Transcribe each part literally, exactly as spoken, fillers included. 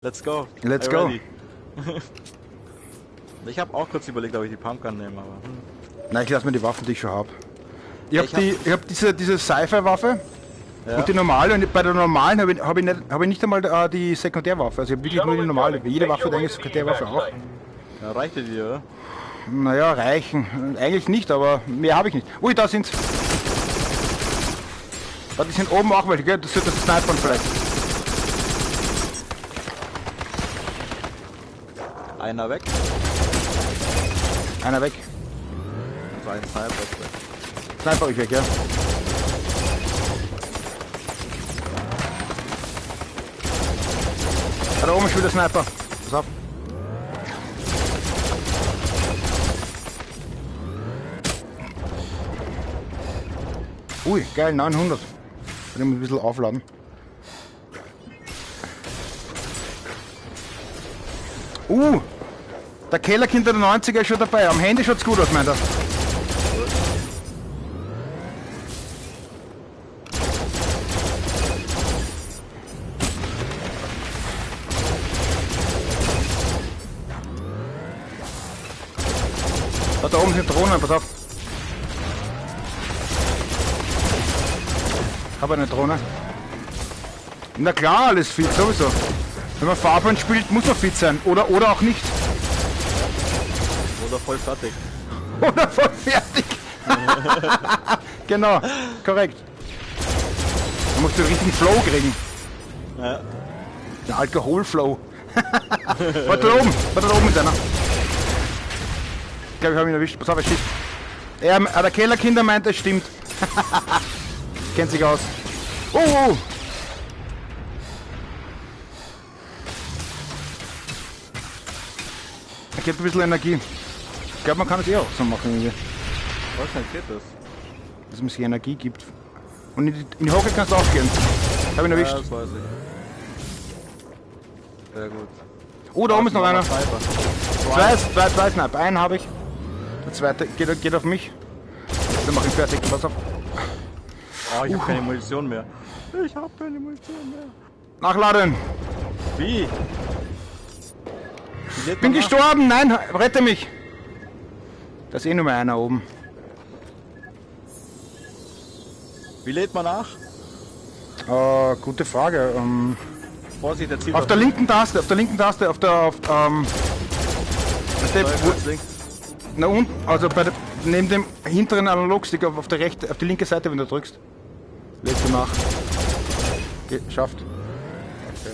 Let's go. Let's I'm go. ready. Ich habe auch kurz überlegt, ob ich die Pumpgun nehme, aber... Hm. Nein, ich lasse mir die Waffen, die ich schon habe. Ich Ja, habe ich die, hab- ich hab diese, diese Sci-Fi-Waffe Ja. und die normale. Und bei der normalen habe ich, hab ich, nicht, hab ich nicht einmal äh, die Sekundärwaffe. Also ich habe wirklich nur die normale. Jede Waffe hat eigentlich Sekundärwaffe auch. Ja, reicht dir, oder? Naja, reichen. Eigentlich nicht, aber mehr habe ich nicht. Ui, da sind's. Ah, die sind oben auch welche, gell? Das sind das Snipern vielleicht. Einer weg. Einer weg. Also ein Sniper ist weg. Sniper ich weg, ja. Da oben ist wieder Sniper. Pass auf. Ui, geil, neunhundert. Kann ich mal ein bisschen aufladen. Uh, der Kellerkind der neunziger ist schon dabei. Am Handy schaut's gut aus, meint er. Da, da oben sind Drohnen, pass auf. Hab eine Drohne. Na klar, alles fit, sowieso. Wenn man Fahrplan spielt, muss man fit sein. Oder, oder auch nicht. Oder voll fertig. Oder voll fertig. Genau, korrekt. Man muss den richtigen Flow kriegen. Ja. Den Alkoholflow. Warte da oben, warte da oben ist einer. Ich glaube, ich habe ihn erwischt. Pass auf, er schießt. Er, der Kellerkinder meint, es stimmt. Kennt sich aus. Oh, oh. Er gibt ein bisschen Energie. Ich glaube, man kann es eh auch so machen. Irgendwie. Was denn geht das? Dass man sich Energie gibt. Und in die, in die Hocke kannst du auch gehen. Hab ihn erwischt. Ja, das weiß ich. Sehr gut. Oh, da oben ist noch einer. Sniper. Zwei, zwei, zwei Sniper. Einen habe ich. Der zweite geht, geht auf mich. Dann mach ich fertig. Pass auf. Oh, ich hab keine Munition mehr. Ich hab keine Munition mehr. Nachladen. Wie? Wie lädt Bin man nach? gestorben. Nein, rette mich. Da ist eh nur mal einer oben. Wie lädt man nach? Äh, gute Frage. Ähm, Vorsicht, der Ziel. auf der linken Taste, auf der linken Taste, auf der, auf, ähm, auf der wo, links. na unten, also bei der, neben dem hinteren Analogstick auf, auf der rechte, auf die linke Seite, wenn du drückst. Lädst du nach. Ge schafft. Okay.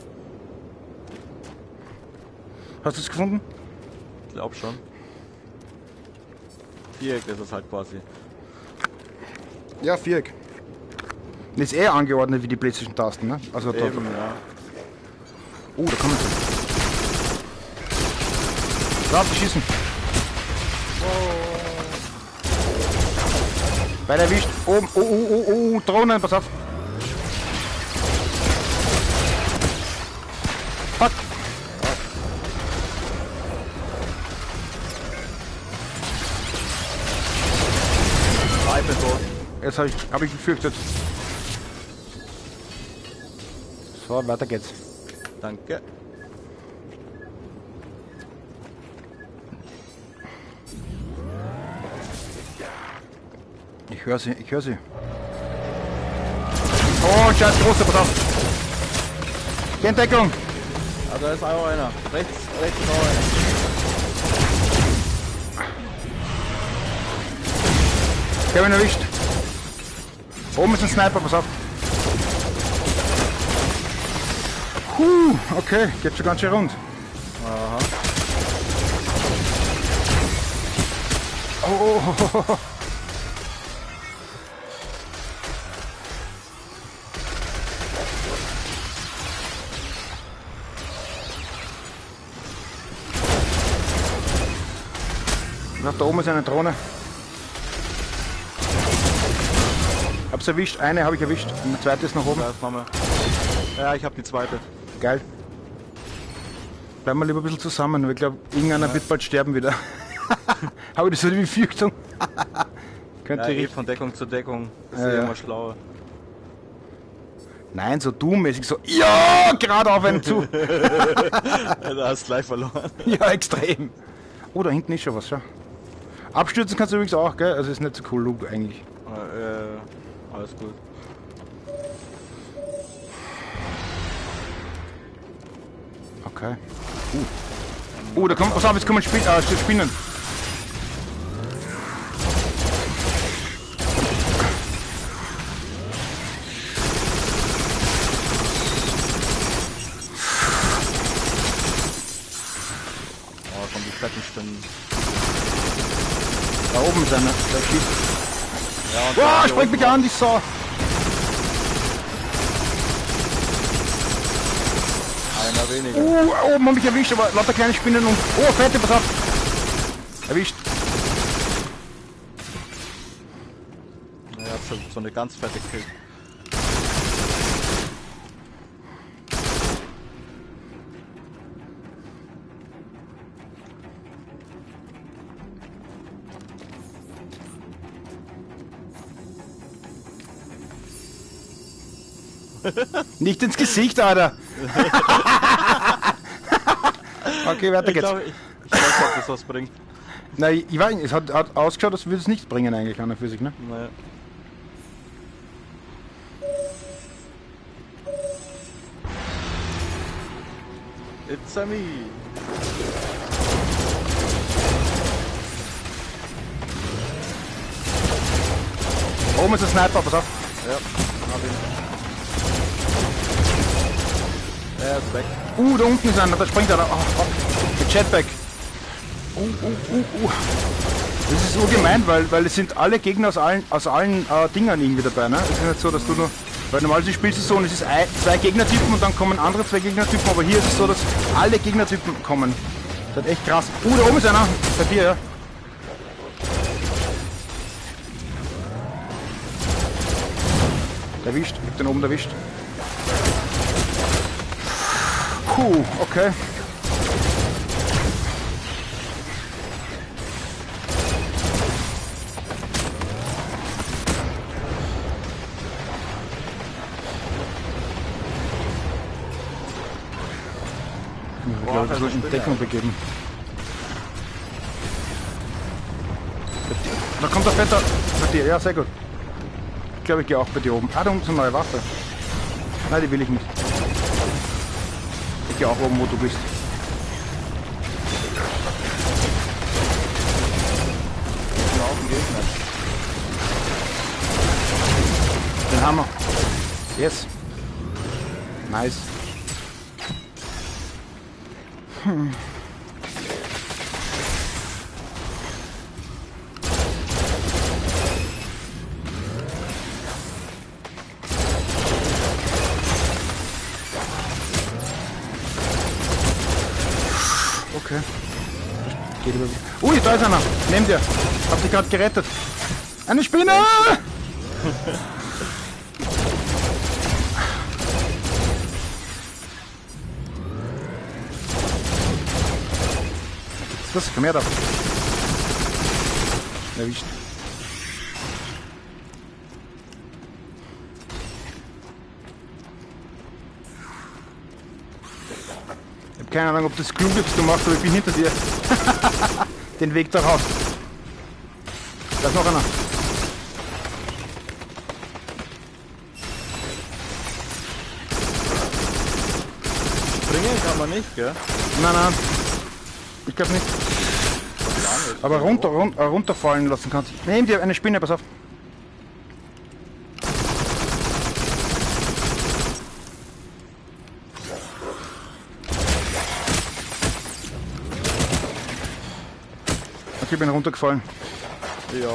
Hast du es gefunden? Ich glaub schon. Viereck ist es halt quasi. Ja, Viereck. Das ist eher angeordnet wie die PlayStation-Tasten, ne? Also da, Eben, ja. oh, da kann man schon. Da, die schießen. Beide erwischt. Oben. Oh, oh, oh, oh, Drohnen, pass auf. Fuck. Sniper tot. Jetzt habe ich, hab ich gefürchtet. So, weiter geht's. Danke. Ich höre sie, ich höre sie. Oh, scheiß große, pass auf. Geh in Deckung. Ah, da ist auch einer. Rechts, rechts ist auch einer. Ich habe ihn erwischt. Oben ist ein Sniper, pass auf. Puh, okay, geht schon ganz schön rund. Aha. Oh, oh, oh, oh, oh. Da oben ist eine Drohne. Hab's erwischt, eine habe ich erwischt und die zweite ist noch oben. Da ist nochmal. Ja, ich hab die zweite. Geil. Bleiben wir lieber ein bisschen zusammen, weil ich glaube, irgendeiner ja. wird bald sterben wieder. Habe ich das so die Befürchtung? Könnte Ja, eh richtig. von Deckung zu Deckung. Das Ja, ist ja ja. immer schlauer. Nein, so Doom-mäßig, so, ja, gerade auf einen zu. Da hast du gleich verloren. Ja, extrem. Oh, da hinten ist schon was, schau. Abstürzen kannst du übrigens auch, gell? Also ist nicht so cool, Luke, eigentlich. Äh, alles gut. Okay. Uh. Oh, da kommt, pass auf, jetzt kommen Spin äh, Spinnen. Oh, kommen die fetten Spinnen. Da oben ist einer, der schießt. Ja, und Boah, da springt mich an, die Sau. einer weniger. Uh, oben hab mich erwischt, aber lauter kleine Spinnen und... Oh, fette, pass auf. Erwischt. Ja, ich hab schon so eine ganz fette Kill. Nicht ins Gesicht, Alter. Okay, weiter Ich geht's. glaube, ich, ich weiß nicht, ob das was bringt. Nein, ich weiß nicht, es hat, hat ausgeschaut, als würde es nichts bringen eigentlich an der Physik, ne? Naja. It's a me. Oben ist ein Sniper, pass auf. Ja, hab ihn. Er ist weg. Uh, da unten ist einer, da springt einer. Oh, fuck. Mit Jetpack. Uh, uh, uh, uh. Das ist so gemein, weil, weil es sind alle Gegner aus allen, aus allen äh, Dingern irgendwie dabei, ne? Es ist nicht so, dass du nur... Weil normalerweise spielst du so und es ist ein, zwei Gegnertypen und dann kommen andere zwei Gegnertypen, aber hier ist es so, dass alle Gegnertypen kommen. Das ist echt krass. Uh, da oben ist einer. Bei dir, ja. Erwischt. Ich hab den oben erwischt. Puh, okay. Ich glaube, ich soll in Deckung begeben. Da kommt der Vetter bei dir. Ja, sehr gut. Ich glaube, ich gehe auch bei dir oben. Ah, da unten ist eine neue Waffe. Nein, die will ich nicht. Ich gehe auch oben, wo du bist. Den haben wir. Yes. Nice. Hm. Okay. Geht über. Ui, da ist einer. Neben dir. Hab dich gerade gerettet. Eine Spinne! Was ist das? Komm her da. Erwischt. Ich hab keine Ahnung, ob das klug ist, was du machst, aber ich bin hinter dir. Den Weg da raus. Da ist noch einer. Springen kann man nicht, gell? Nein, nein. Ich glaube nicht. Aber runter, runter, runterfallen lassen kannst. Nehm dir eine Spinne, pass auf. Okay, ich bin runtergefallen. Ja.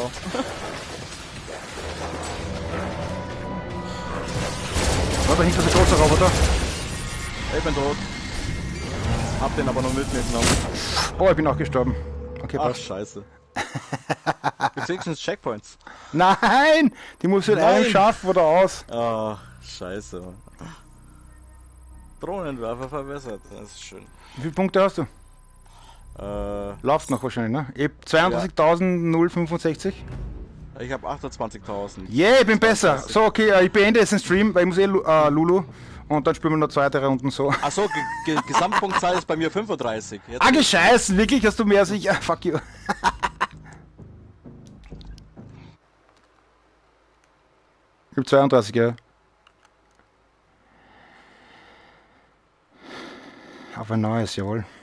Oh, da hinten ist ein großer Roboter. Ich bin tot. Hab den aber noch mitgenommen. Oh, ich bin auch gestorben. Okay, Ach, passt. scheiße. Gibt's wenigstens Checkpoints? Nein! Die muss mit Nein. einem Schaf oder aus. Ach, scheiße. Drohnenwerfer verbessert, das ist schön. Wie viele Punkte hast du? Äh, Läuft noch wahrscheinlich, ne? Ich hab zweiunddreißigtausendfünfundsechzig. Ich habe achtundzwanzigtausend. Yeah, ich bin besser. So, okay, äh, ich beende jetzt den Stream, weil ich muss eh Lu- äh, Lulu. Und dann spielen wir noch zwei, drei Runden so. Achso, Ge Ge Gesamtpunktzahl ist bei mir fünfunddreißig. Jetzt Ah, gescheißen, wirklich? Hast du mehr als ich? Ah, fuck you. Ich hab zweiunddreißig, ja. Auf ein neues, jawohl.